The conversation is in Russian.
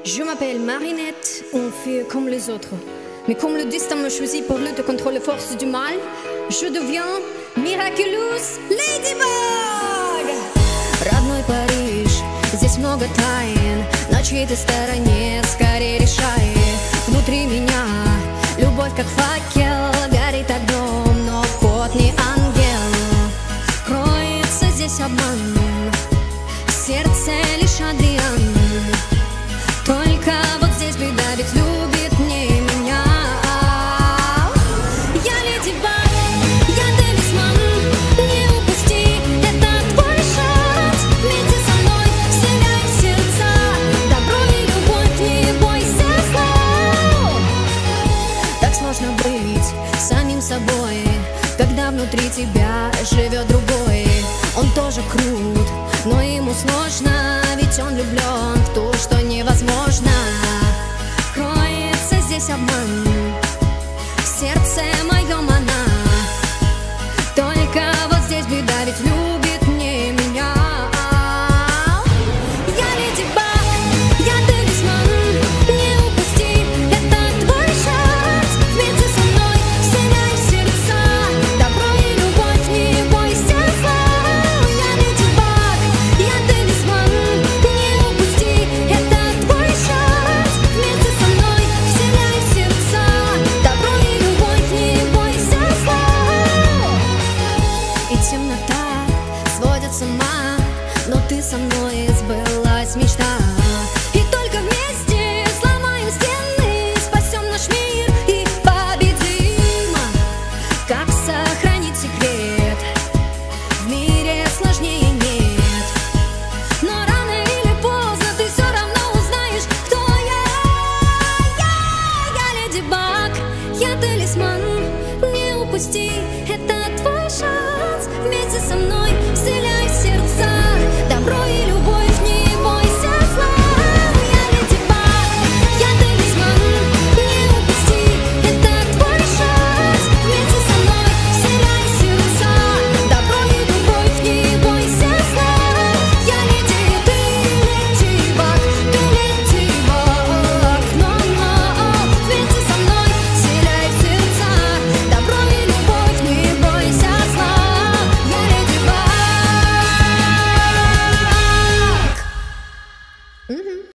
Je m'appelle Marinette, on fait comme les autres. Mais comme le destin me choisit pour lutter contre les forces du mal, je deviens Miraculous Ladybug! Родной Париж, здесь много тайн, на чьей ты стороне, скорее решай. Внутри меня любовь как факел, горит огнем, но кот не ангел. Кроется здесь обман, в сердце лишь Адриан. Только вот здесь беда, ведь любит не меня. Я Леди Баг, я талисман, не упусти, это твой шанс. Вместе со мной вселяй в сердца добро и любовь, не бойся зла. Так сложно быть самим собой, когда внутри тебя живет другой. Он тоже крут, но ему сложно, ведь он влюблен в то, что невозможно. Кроется здесь обман, в сердце моем она. Только вот здесь беда, ведь любит не меня. Я Леди Баг, я талисман, не упусти, это твой шанс. Вместе со мной вселяй в сердца добро и любовь, не бойся зла. Я Леди Баг, я талисман, не упусти, это твой шанс. Вместе со мной вселяй в сердца добро и любовь, не бойся зла. И темнота сводит с ума, но ты со мной, сбылась мечта. И только вместе сломаем стены, спасем наш мир и победим. Как сохранить секрет? В мире сложнее нет. Но рано или поздно ты все равно узнаешь, кто я. Я Леди Баг, я талисман, не упусти, это твой шанс. Вместе со мной